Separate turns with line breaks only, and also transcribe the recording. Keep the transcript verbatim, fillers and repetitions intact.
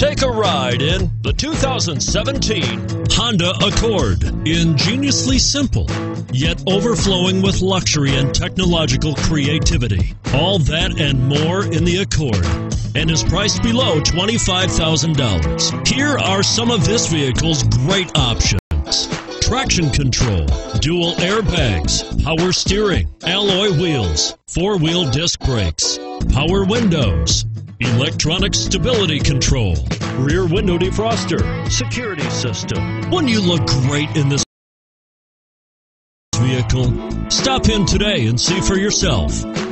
Take a ride in the two thousand seventeen Honda Accord. Ingeniously simple, yet overflowing with luxury and technological creativity. All that and more in the Accord, and is priced below twenty-five thousand dollars. Here are some of this vehicle's great options: traction control, dual airbags, power steering, alloy wheels, four-wheel disc brakes, power windows, electronic stability control, rear window defroster, security system. Wouldn't you look great in this vehicle? Stop in today and see for yourself.